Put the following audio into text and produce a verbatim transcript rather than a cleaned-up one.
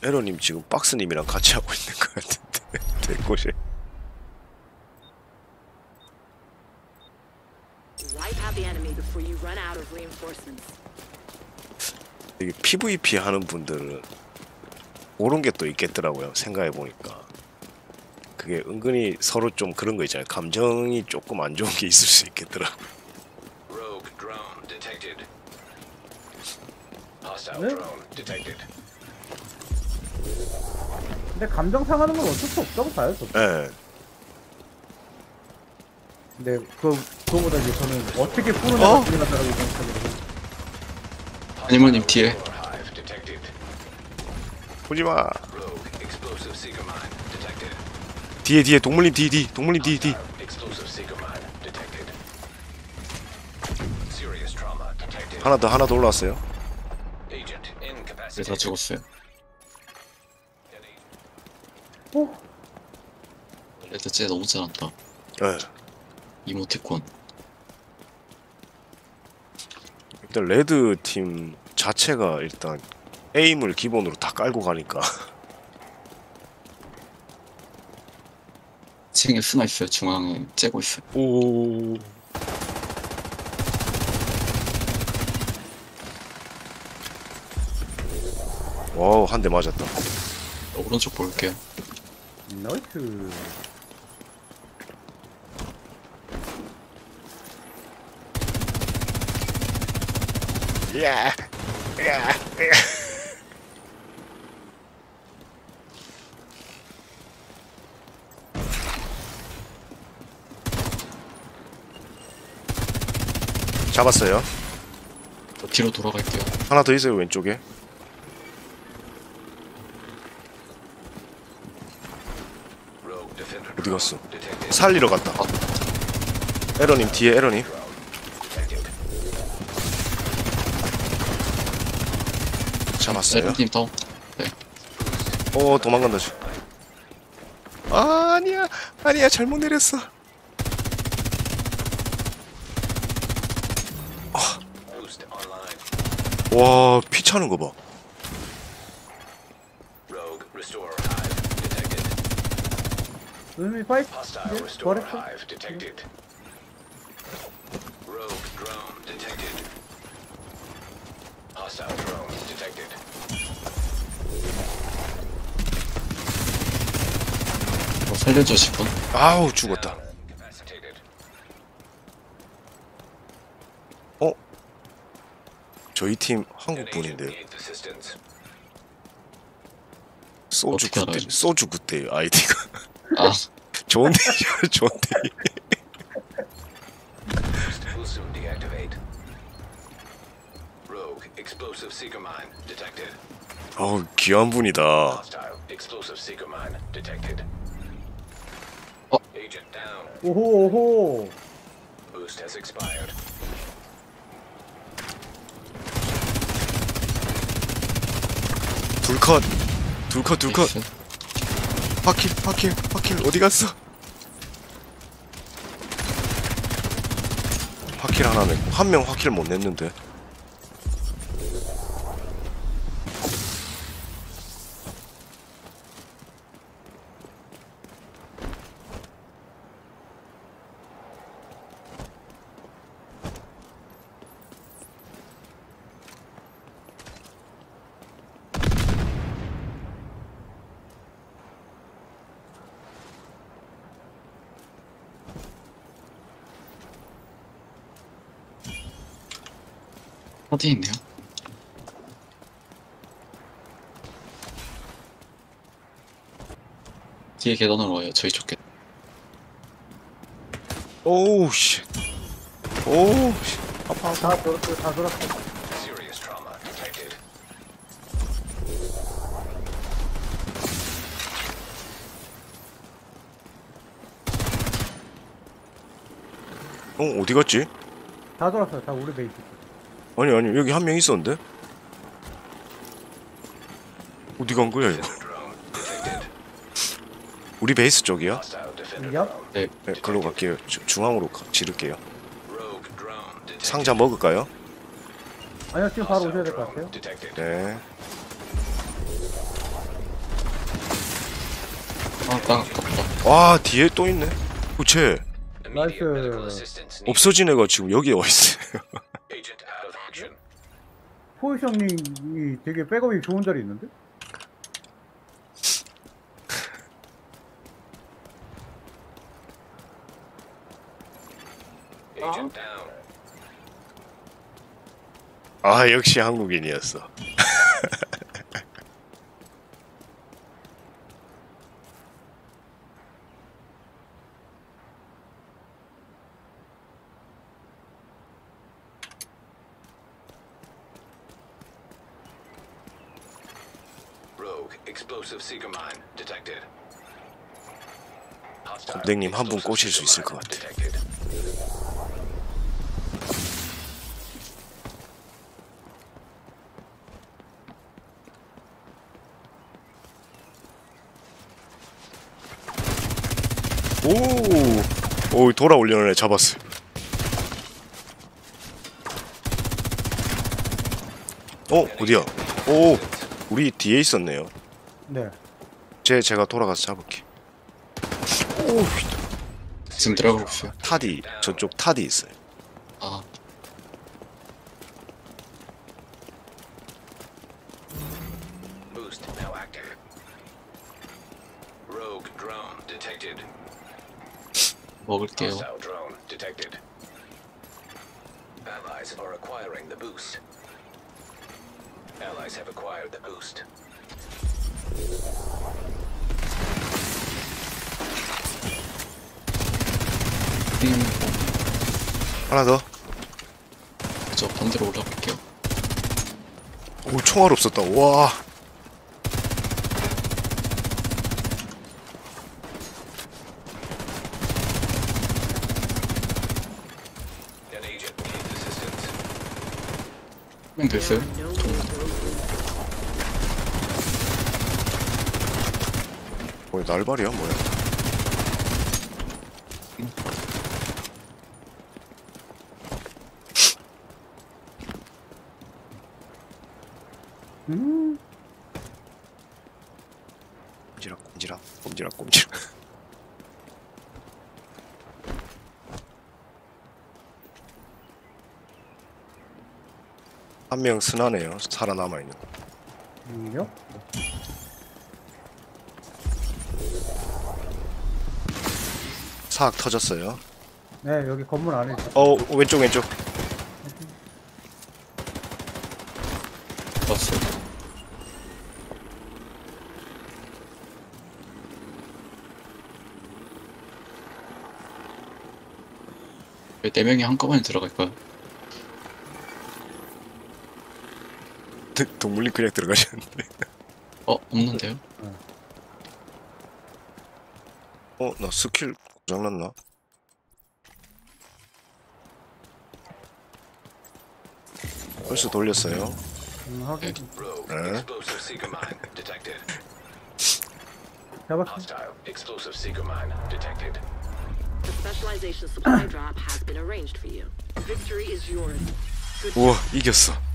에러님 지금 박스님이랑 같이 하고 있는 것 같은데 될 곳이. 이게 피브이피 하는 분들은 그런 게 또 있겠더라고요. 생각해 보니까 그게 은근히 서로 좀 그런 거 있잖아요. 감정이 조금 안 좋은 게 있을 수 있겠더라고. 네? 근데 감정 상하는 건 어쩔 수 없다고 봐요, 저도. 예. 근데 그 그거보다 이제 저는 어떻게 푸느냐가 어? 중요하다고 생각하거든요. 아니모님 뒤에. 보지 마. 뒤에 뒤에 동물님 뒤 뒤. 동물님 뒤 뒤. 하나 더 하나 더 올라왔어요. 네, 다 죽었어요. 어? 레드 쟤 너무 잘한다. 예. 이모티콘. 일단 레드 팀 자체가 일단 에임을 기본으로 다 깔고 가니까. 층에 스나 있어요. 중앙에 째고 있어요. 오. 와우, 한 대 맞았다. 오른쪽 볼게요. 나이스. 야. 야. 잡았어요. 저 뒤로 돌아갈게요. 하나 더 있어요, 왼쪽에. 어디 갔어? 살리러 갔다. 에러님 뒤에 에러님. 잡았어요. 레드팀 다운. 네. 오, 도망간다. 지 아, 아니야. 아니야. 잘못 내렸어. 아. 와, 피 차는 거 봐. 의미 파이트. 네, 부활했어. 어, 살려줘 싶어. 아우, 죽었다. 어? 저희 팀 한국 분인데요. 소주 어떻게 굿대, 알아요? 소주 굿대 아이디가. 아, 좋은데, 좋은데. 어우, 귀한 분이다. 어? 오호 오호. 둘 컷. 둘 컷, 둘 컷. 있어. 파킬, 파킬, 파킬, 어디 갔어? 파킬 하나 냈고, 한 명 파킬 못 냈는데. 어디 있네요? 뒤에 계단으로 와요. 저희 쪽 계단. 오우, 씨. 오우, 씨. 아파, 아파. 다 돌았어, 다 돌았어. 어, 어디 갔지? 다 돌았어요. 다 우리 베이스. 아니, 아니, 여기 한 명 있었는데? 어디 간 거야, 이거? 우리 베이스 쪽이요? 인정? 네, 네, 글로 갈게요. 주, 중앙으로 가, 지를게요. 상자 먹을까요? 아니요, 지금 바로 오셔야 될 것 같아요. 네. 아, 딱 아깝다. 와 뒤에 또 있네. 그쟤 나이스. 없어진 애가 지금 여기에 와 있어요. 포이시 형님이 되게 백업이 좋은 자리 있는데? 아 역시 한국인이었어. 검댕님 한 분 꼬실 수 있을 것 같아. 오, 오 돌아 올려는 애 잡았어요. 어 어디야? 오 우리 뒤에 있었네요. 네. 제 제가 돌아가서 잡을게. 오 지금 들어가고 있어요. 타디 저쪽 타디 있어요. 아, Boost now active. Rogue drone detected. 먹을게요. Hostile drone detected. Allies are acquiring the boost. Allies have acquired the boost. 음, 하나 더. 저 반대로 올라갈게요. 오 총알 없었다. 와. An agent needs assistance. 한 명 됐어요. 뭐 날발이야 뭐야? 음. 꼼지락 꼼지락 꼼지락 꼼지락. 한 명 순하네요. 살아남아 있는. 음요? 사악 터졌어요. 네, 여기 건물 안에 있어. 어 왼쪽 왼쪽. 봤어요. 왜 네 명이 한꺼번에 들어갈까요? 동물님 그냥 들어가셨는데. 어, 없는데요? 어 나 스킬 고장났나? 벌써 돌렸어요. 음, 확인. Rogue Huh? explosive seeker mine detected. 잡았어. Hostile explosive seeker mine detected. The specialization supply drop has been arranged for you. Victory is yours. Good 우와 이겼어.